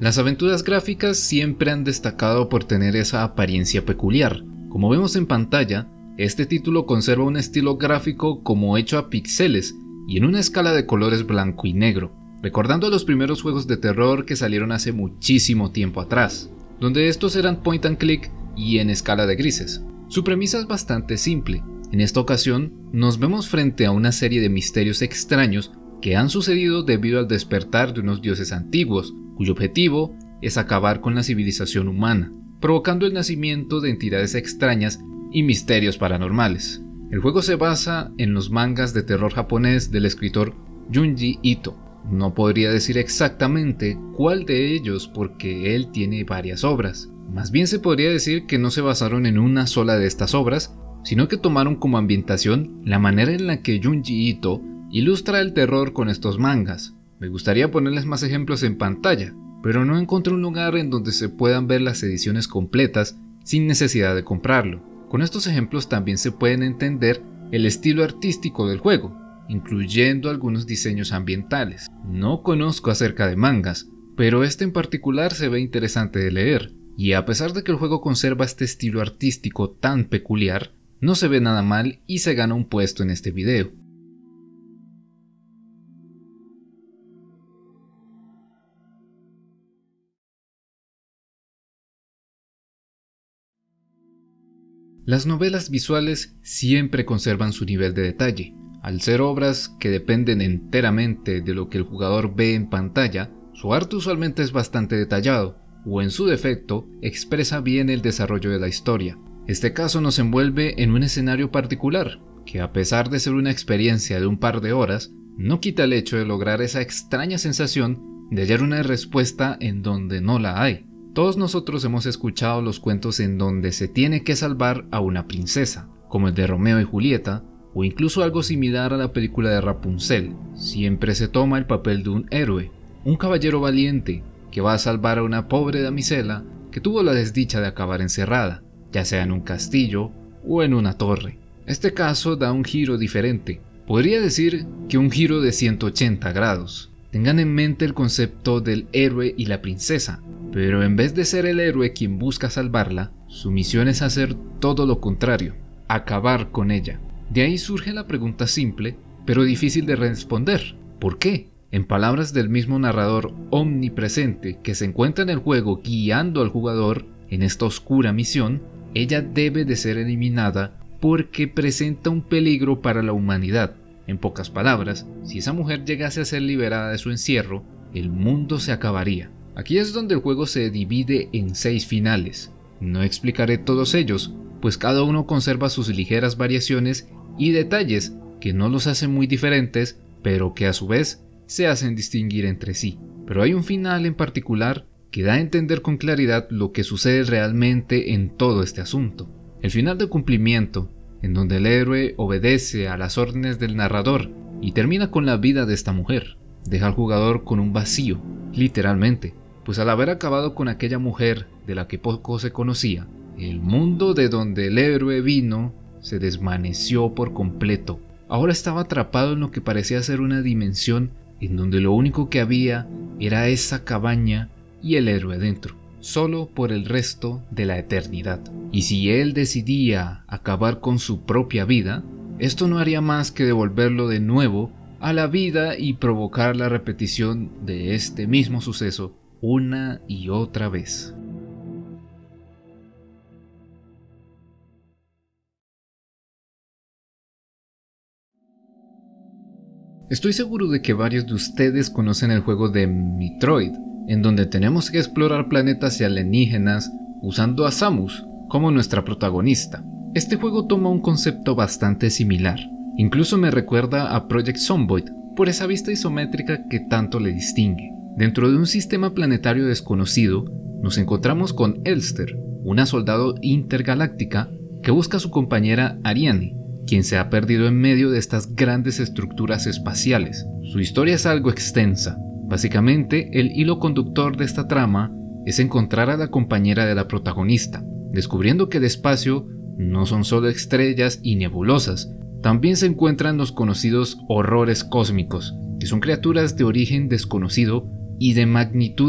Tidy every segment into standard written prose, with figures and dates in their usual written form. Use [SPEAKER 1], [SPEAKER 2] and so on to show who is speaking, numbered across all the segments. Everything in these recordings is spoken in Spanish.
[SPEAKER 1] Las aventuras gráficas siempre han destacado por tener esa apariencia peculiar. Como vemos en pantalla, este título conserva un estilo gráfico como hecho a píxeles y en una escala de colores blanco y negro, recordando a los primeros juegos de terror que salieron hace muchísimo tiempo atrás, donde estos eran point and click y en escala de grises. Su premisa es bastante simple. En esta ocasión nos vemos frente a una serie de misterios extraños que han sucedido debido al despertar de unos dioses antiguos, cuyo objetivo es acabar con la civilización humana, provocando el nacimiento de entidades extrañas y misterios paranormales. El juego se basa en los mangas de terror japonés del escritor Junji Ito. No podría decir exactamente cuál de ellos porque él tiene varias obras. Más bien se podría decir que no se basaron en una sola de estas obras, sino que tomaron como ambientación la manera en la que Junji Ito ilustra el terror con estos mangas. Me gustaría ponerles más ejemplos en pantalla, pero no encontré un lugar en donde se puedan ver las ediciones completas sin necesidad de comprarlo. Con estos ejemplos también se pueden entender el estilo artístico del juego, incluyendo algunos diseños ambientales. No conozco acerca de mangas, pero este en particular se ve interesante de leer, y a pesar de que el juego conserva este estilo artístico tan peculiar, no se ve nada mal y se gana un puesto en este video. Las novelas visuales siempre conservan su nivel de detalle. Al ser obras que dependen enteramente de lo que el jugador ve en pantalla, su arte usualmente es bastante detallado, o en su defecto, expresa bien el desarrollo de la historia. Este caso nos envuelve en un escenario particular, que a pesar de ser una experiencia de un par de horas, no quita el hecho de lograr esa extraña sensación de hallar una respuesta en donde no la hay. Todos nosotros hemos escuchado los cuentos en donde se tiene que salvar a una princesa, como el de Romeo y Julieta, o incluso algo similar a la película de Rapunzel. Siempre se toma el papel de un héroe, un caballero valiente, que va a salvar a una pobre damisela que tuvo la desdicha de acabar encerrada, ya sea en un castillo o en una torre. Este caso da un giro diferente, podría decir que un giro de 180 grados. Tengan en mente el concepto del héroe y la princesa, pero en vez de ser el héroe quien busca salvarla, su misión es hacer todo lo contrario, acabar con ella. De ahí surge la pregunta simple, pero difícil de responder: ¿por qué? En palabras del mismo narrador omnipresente que se encuentra en el juego guiando al jugador en esta oscura misión, ella debe de ser eliminada porque presenta un peligro para la humanidad. En pocas palabras, si esa mujer llegase a ser liberada de su encierro, el mundo se acabaría. Aquí es donde el juego se divide en 6 finales. No explicaré todos ellos, pues cada uno conserva sus ligeras variaciones y detalles que no los hacen muy diferentes, pero que a su vez se hacen distinguir entre sí. Pero hay un final en particular que da a entender con claridad lo que sucede realmente en todo este asunto. El final de cumplimiento, en donde el héroe obedece a las órdenes del narrador y termina con la vida de esta mujer, deja al jugador con un vacío, literalmente, pues al haber acabado con aquella mujer de la que poco se conocía, el mundo de donde el héroe vino se desvaneció por completo. Ahora estaba atrapado en lo que parecía ser una dimensión en donde lo único que había era esa cabaña y el héroe dentro, solo por el resto de la eternidad. Y si él decidía acabar con su propia vida, esto no haría más que devolverlo de nuevo a la vida y provocar la repetición de este mismo suceso una y otra vez. Estoy seguro de que varios de ustedes conocen el juego de Metroid, en donde tenemos que explorar planetas y alienígenas usando a Samus como nuestra protagonista. Este juego toma un concepto bastante similar, incluso me recuerda a Project Zomboid por esa vista isométrica que tanto le distingue. Dentro de un sistema planetario desconocido, nos encontramos con Elster, una soldado intergaláctica que busca a su compañera Ariane, quien se ha perdido en medio de estas grandes estructuras espaciales. Su historia es algo extensa. Básicamente, el hilo conductor de esta trama es encontrar a la compañera de la protagonista, descubriendo que el espacio no son solo estrellas y nebulosas, también se encuentran los conocidos horrores cósmicos, que son criaturas de origen desconocido y de magnitudes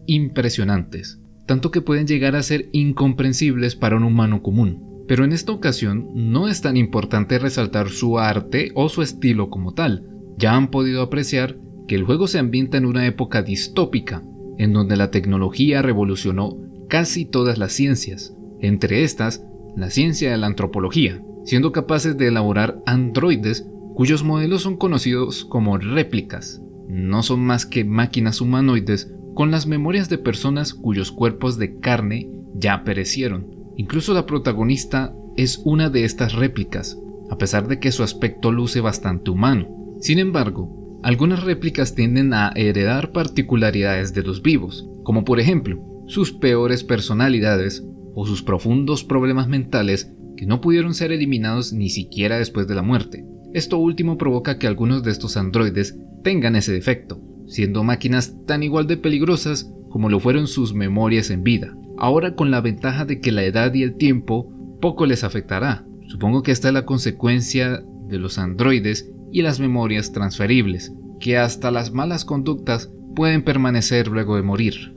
[SPEAKER 1] impresionantes, tanto que pueden llegar a ser incomprensibles para un humano común. Pero en esta ocasión no es tan importante resaltar su arte o su estilo como tal. Ya han podido apreciar que el juego se ambienta en una época distópica, en donde la tecnología revolucionó casi todas las ciencias, entre estas la ciencia de la antropología, siendo capaces de elaborar androides cuyos modelos son conocidos como réplicas. No son más que máquinas humanoides con las memorias de personas cuyos cuerpos de carne ya perecieron. Incluso la protagonista es una de estas réplicas, a pesar de que su aspecto luce bastante humano. Sin embargo, algunas réplicas tienden a heredar particularidades de los vivos, como por ejemplo, sus peores personalidades o sus profundos problemas mentales que no pudieron ser eliminados ni siquiera después de la muerte. Esto último provoca que algunos de estos androides tengan ese defecto, siendo máquinas tan igual de peligrosas como lo fueron sus memorias en vida. Ahora con la ventaja de que la edad y el tiempo poco les afectará. Supongo que esta es la consecuencia de los androides y las memorias transferibles, que hasta las malas conductas pueden permanecer luego de morir.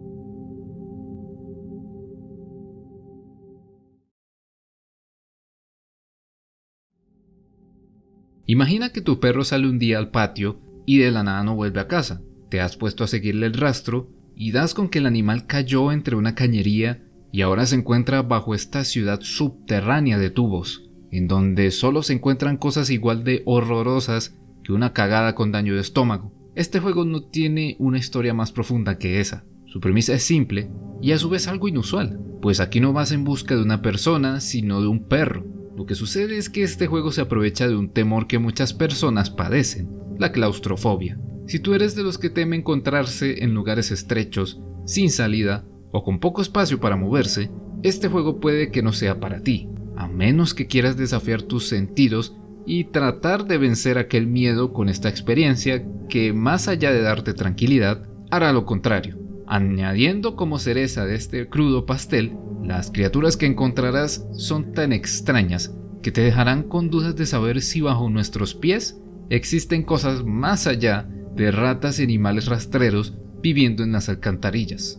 [SPEAKER 1] Imagina que tu perro sale un día al patio y de la nada no vuelve a casa. Te has puesto a seguirle el rastro y das con que el animal cayó entre una cañería y ahora se encuentra bajo esta ciudad subterránea de tubos, en donde solo se encuentran cosas igual de horrorosas que una cagada con daño de estómago. Este juego no tiene una historia más profunda que esa. Su premisa es simple y a su vez algo inusual, pues aquí no vas en busca de una persona, sino de un perro. Lo que sucede es que este juego se aprovecha de un temor que muchas personas padecen, la claustrofobia. Si tú eres de los que teme encontrarse en lugares estrechos, sin salida o con poco espacio para moverse, este juego puede que no sea para ti, a menos que quieras desafiar tus sentidos y tratar de vencer aquel miedo con esta experiencia que, más allá de darte tranquilidad, hará lo contrario. Añadiendo como cereza de este crudo pastel, las criaturas que encontrarás son tan extrañas que te dejarán con dudas de saber si bajo nuestros pies existen cosas más allá de ratas y animales rastreros viviendo en las alcantarillas.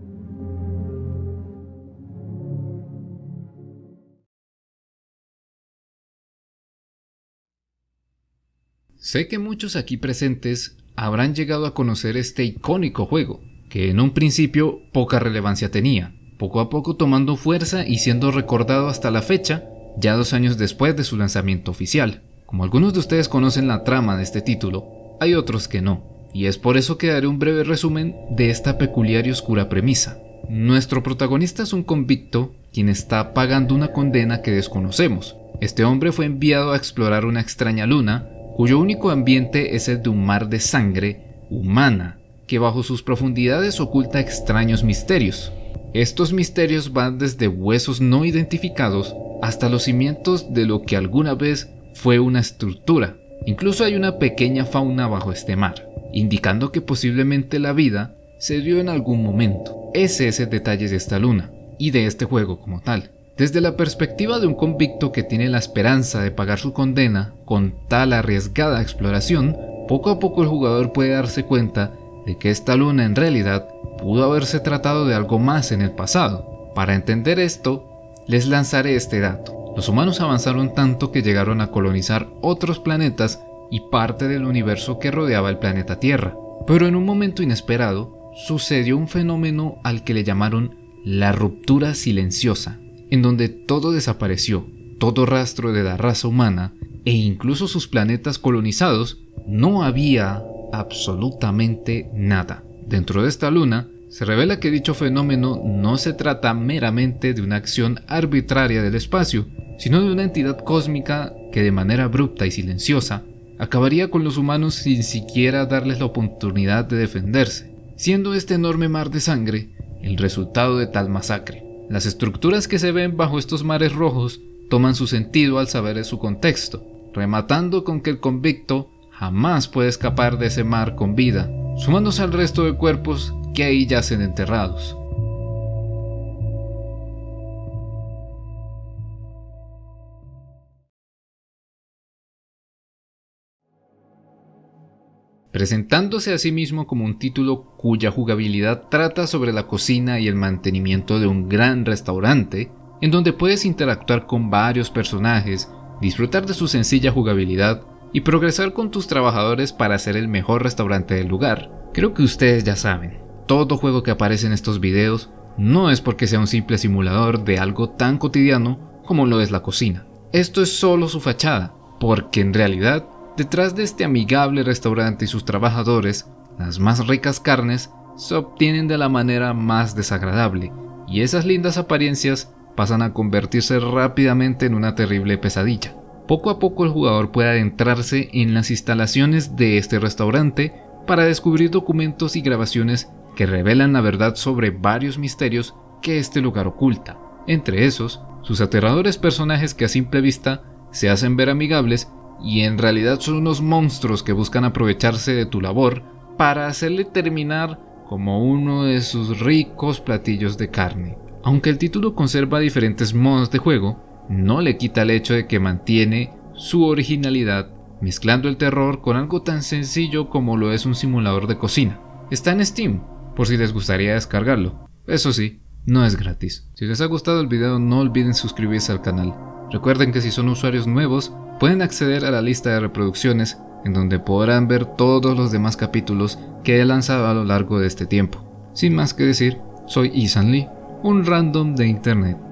[SPEAKER 1] Sé que muchos aquí presentes habrán llegado a conocer este icónico juego, que en un principio poca relevancia tenía, poco a poco tomando fuerza y siendo recordado hasta la fecha, ya 2 años después de su lanzamiento oficial. Como algunos de ustedes conocen la trama de este título, hay otros que no, y es por eso que daré un breve resumen de esta peculiar y oscura premisa. Nuestro protagonista es un convicto quien está pagando una condena que desconocemos. Este hombre fue enviado a explorar una extraña luna, cuyo único ambiente es el de un mar de sangre humana, que bajo sus profundidades oculta extraños misterios. Estos misterios van desde huesos no identificados hasta los cimientos de lo que alguna vez fue una estructura. Incluso hay una pequeña fauna bajo este mar, indicando que posiblemente la vida se dio en algún momento. Ese es el detalle de esta luna, y de este juego como tal. Desde la perspectiva de un convicto que tiene la esperanza de pagar su condena con tal arriesgada exploración, poco a poco el jugador puede darse cuenta de que esta luna en realidad pudo haberse tratado de algo más en el pasado. Para entender esto, les lanzaré este dato. Los humanos avanzaron tanto que llegaron a colonizar otros planetas y parte del universo que rodeaba el planeta Tierra. Pero en un momento inesperado, sucedió un fenómeno al que le llamaron la ruptura silenciosa, en donde todo desapareció, todo rastro de la raza humana e incluso sus planetas colonizados. No había absolutamente nada. Dentro de esta luna, se revela que dicho fenómeno no se trata meramente de una acción arbitraria del espacio, sino de una entidad cósmica que de manera abrupta y silenciosa acabaría con los humanos sin siquiera darles la oportunidad de defenderse, siendo este enorme mar de sangre el resultado de tal masacre. Las estructuras que se ven bajo estos mares rojos toman su sentido al saber de su contexto, rematando con que el convicto jamás puede escapar de ese mar con vida, sumándose al resto de cuerpos que ahí yacen enterrados. presentándose a sí mismo como un título cuya jugabilidad trata sobre la cocina y el mantenimiento de un gran restaurante, en donde puedes interactuar con varios personajes, disfrutar de su sencilla jugabilidad y progresar con tus trabajadores para ser el mejor restaurante del lugar. Creo que ustedes ya saben, todo juego que aparece en estos videos no es porque sea un simple simulador de algo tan cotidiano como lo es la cocina. Esto es solo su fachada, porque en realidad, detrás de este amigable restaurante y sus trabajadores, las más ricas carnes se obtienen de la manera más desagradable, y esas lindas apariencias pasan a convertirse rápidamente en una terrible pesadilla. Poco a poco el jugador puede adentrarse en las instalaciones de este restaurante para descubrir documentos y grabaciones que revelan la verdad sobre varios misterios que este lugar oculta. Entre esos, sus aterradores personajes que a simple vista se hacen ver amigables y en realidad son unos monstruos que buscan aprovecharse de tu labor para hacerle terminar como uno de sus ricos platillos de carne. Aunque el título conserva diferentes modos de juego, no le quita el hecho de que mantiene su originalidad, mezclando el terror con algo tan sencillo como lo es un simulador de cocina. Está en Steam, por si les gustaría descargarlo. Eso sí, no es gratis. Si les ha gustado el video, no olviden suscribirse al canal. Recuerden que si son usuarios nuevos, pueden acceder a la lista de reproducciones, en donde podrán ver todos los demás capítulos que he lanzado a lo largo de este tiempo. Sin más que decir, soy Ethan Lee, un random de internet.